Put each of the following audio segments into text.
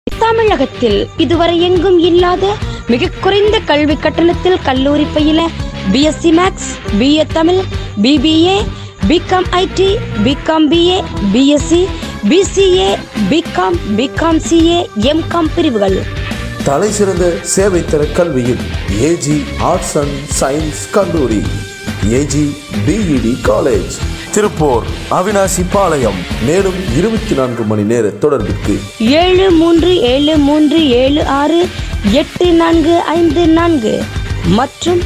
தமிழகத்தில் இதுவரை எங்கும் இல்லாத மிக குறைந்த கல்வி கட்டணத்தில் கல்லூரி பயில BSc maths, BA Tamil, BBA, BCom IT, BCom BA, BSc, BCA, BCom, BCom CA, MCom பிரிவுகள். தலை சிறந்த சேவை தர கல்வியில் ஏஜி ஆர்ட்ஸ் அண்ட் சயின்ஸ் கல்லூரி, AG BEd college, Tiruppur, Avinashi Palayam. மேலும் 24 மணி நேர தொடர்புக்கு 7373768454 மற்றும்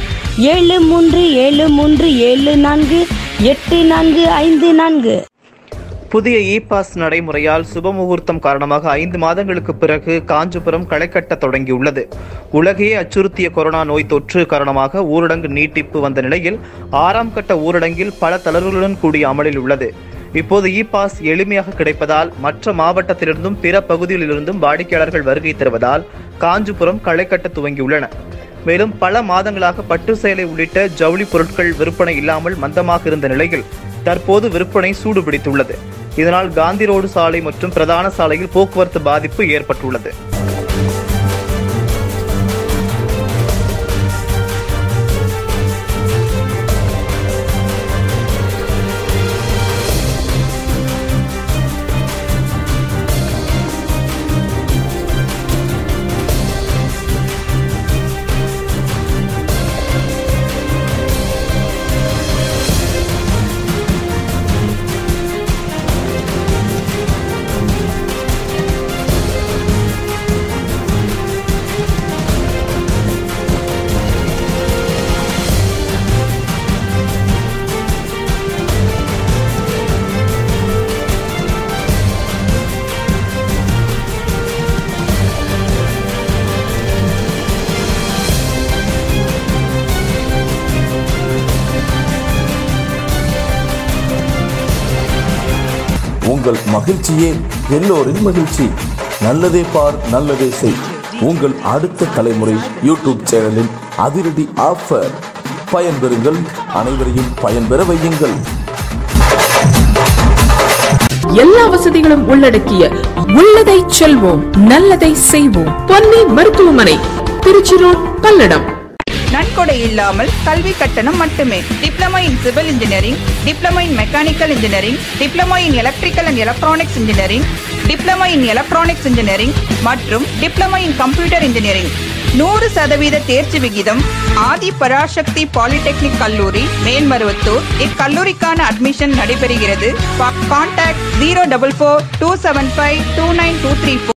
7373748454. புதிய இ-பாஸ் நடைமுறையால் சுபமுகூர்த்தம் காரணமாக 5 மாதங்களுக்கு பிறகு காஞ்சிபுரம் களை கட்ட தொடங்கியுள்ளது. உலகையே அச்சுறுத்திய கொரோனா நோய் தொற்று காரணமாக ஊரடங்கு நீட்டிப்பு வந்த நிலையில் 6ஆம் கட்ட ஊரடங்கில் பல தளர்வுகளுடன் கூடிய அமலில் உள்ளது. இப்போது இ-பாஸ் எளிமையாக கிடைப்பதால் மற்ற மாவட்டத்திலிருந்தும் பிற பகுதிகளிலிருந்தும் வாடிக்கையாளர்கள் வருகை தருவதால் காஞ்சிபுரம் களை கட்ட துவங்கியுள்ளன. மேலும் பல மாதங்களாக பட்டு சேலை உள்ளிட்ட ஜவுளி பொருட்கள் விற்பனை இல்லாமல் மந்தமாக இருந்த நிலையில் தற்போது விற்பனை சூடுபிடித்துள்ளது. இதனால் காந்தி ரோடு சாலை மற்றும் பிரதான சாலையில் போக்குவரத்து பாதிப்பு ஏற்பட்டுள்ளது. உங்கள் மகிழ்ச்சியே எல்லோரின் மகிழ்ச்சி. நல்லதே பார், நல்லதே செய். உங்கள் அடுத்த தலைமுறை யூடியூப் சேனலில் அதிரடி ஆஃபர். பயன்பெறுங்கள், அனைவரையும் பயன்பெற வையுங்கள். எல்லா வசதிகளும் உள்ளடக்கிய உள்ளதை செல்வோம், நல்லதை செய்வோம். பொன்னி மருத்துவமனை, திருச்சி ரோட், பல்லடம். நன்கொடை இல்லாமல் கல்வி கட்டணம் மட்டுமே. Diploma in civil engineering, diploma in mechanical engineering, diploma in electrical and electronics engineering, diploma in electronics engineering மற்றும் டிப்ளமா இன் கம்ப்யூட்டர் இன்ஜினியரிங். 100% தேர்ச்சி விகிதம். ஆதி பராசக்தி பாலிடெக்னிக் கல்லூரி, மேல்மருவத்தூர். இக்கல்லூரிக்கான அட்மிஷன் நடைபெறுகிறது. கான்டாக்ட் 04427529234.